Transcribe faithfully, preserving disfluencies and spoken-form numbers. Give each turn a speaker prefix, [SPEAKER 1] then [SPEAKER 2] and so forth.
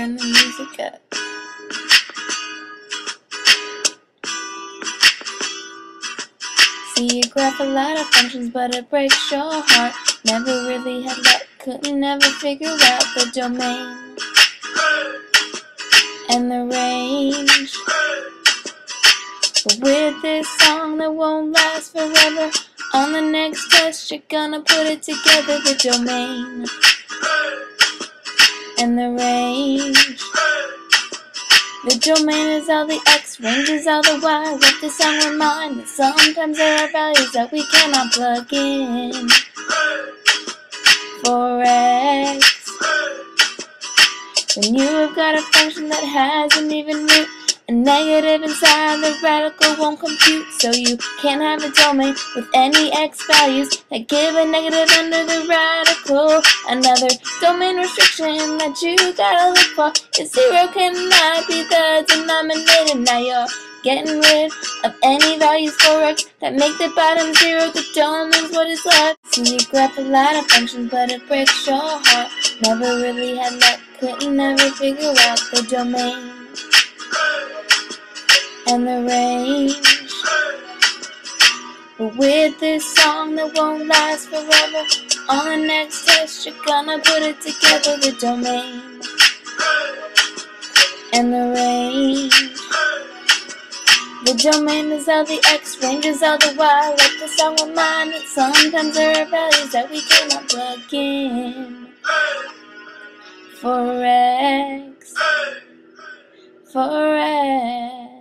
[SPEAKER 1] turn the music up. See, you graph a lot of functions, but it breaks your heart. Never really had luck, couldn't ever figure out the domain and the range. But with this song that won't last forever, on the next test you're gonna put it together, the domain and the range. The domain is all the x, range is all the y. Let the song remind that sometimes there are values that we cannot plug in. For x, when you have got a function that has an even root, a negative inside the radical won't compute. So you can't have a domain with any x values that give a negative under the radical. Another domain restriction that you gotta look for is zero cannot be the denominator. Now you're getting rid of any values for x that make the bottom zero. The domain's what is left. So you graph a lot of functions, but it breaks your heart. Never really had luck, couldn't ever figure out the domain and the range. But with this song that won't last forever, on the next test you're gonna put it together, the domain and the range. The domain is all the x, range is all the y. Let the song remind that sometimes there are values that we cannot plug in. For x, for x.